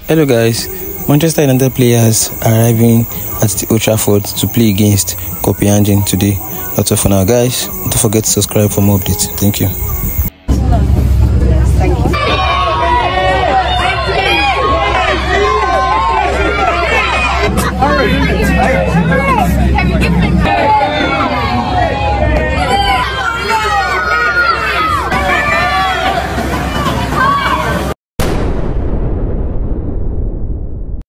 Hello guys, Manchester United players arriving at the Old Trafford to play against Copenhagen today. That's all for now guys. Don't forget to subscribe for more updates. Thank you.